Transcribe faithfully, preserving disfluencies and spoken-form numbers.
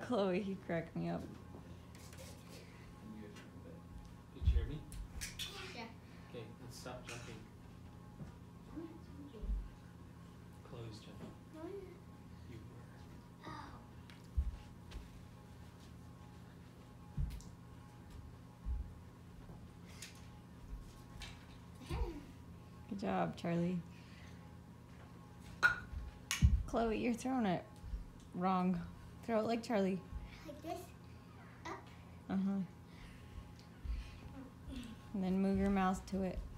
Chloe, he cracked me up. Did you hear me? Yeah. Okay, let's stop jumping. Chloe's jumping. You were. Good job, Charlie. Chloe, you're throwing it wrong. Throw it like Charlie. Like this? Up? Uh-huh. And then move your mouse to it.